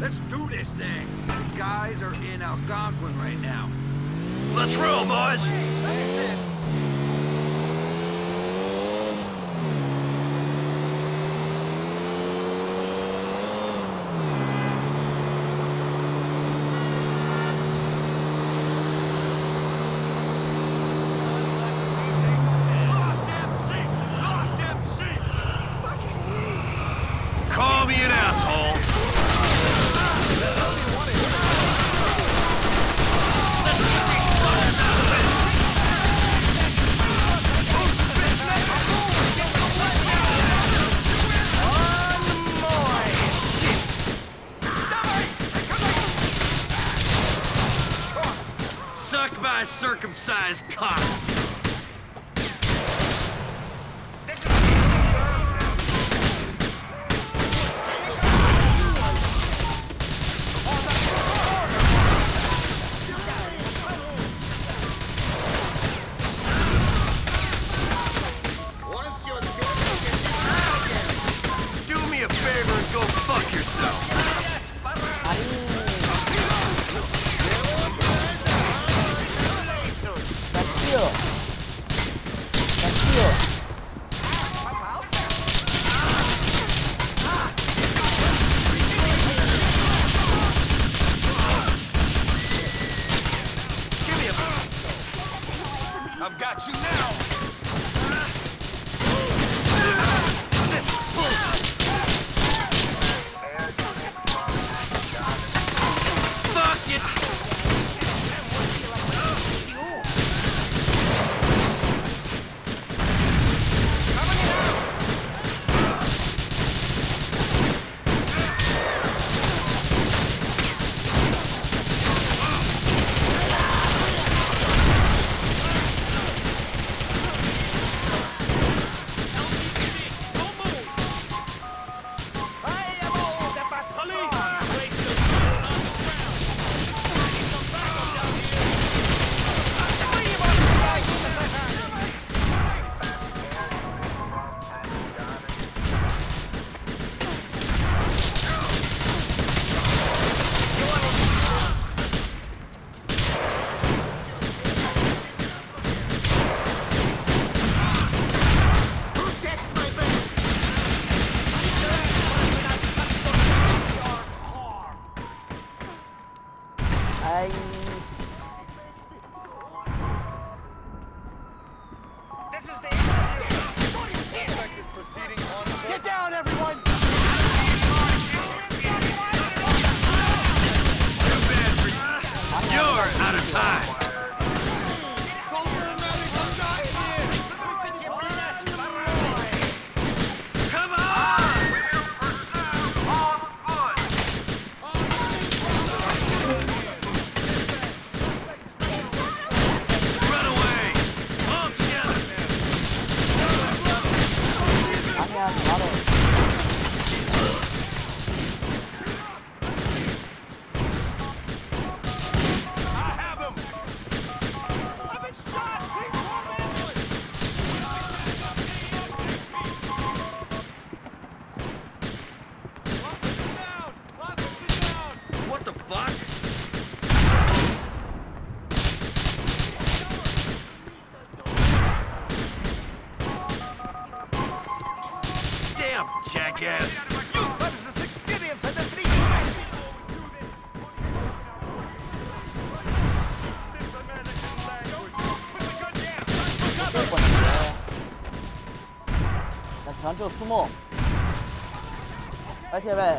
Let's do this thing. The guys are in Algonquin right now. Let's roll, boys! Call me an asshole! Suck my circumcised cock! Do me a favor and go fuck yourself! I've got you now! This is bullshit! Fuck it! Get down, everyone! You're out of time! Come on! Run away! All together! What the fuck? Damn, jackass! What is this experience and the three 전투 수모 파이팅 해봐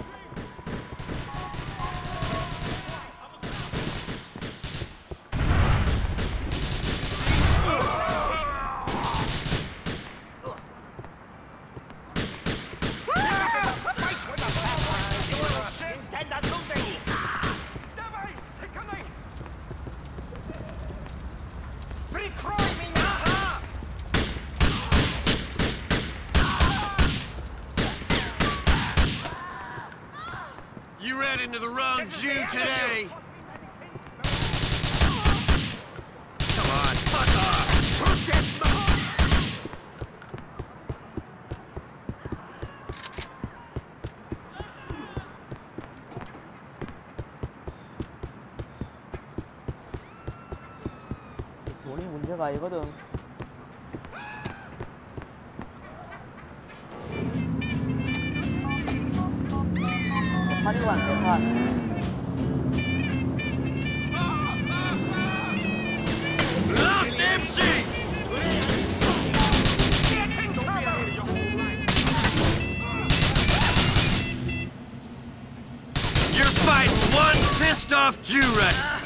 You ran into the wrong Jew today! Come on, fuck off! 돈이 문제가 아니거든. 세판이구만, 세판. Lost MC! You're fighting one pissed off Jew right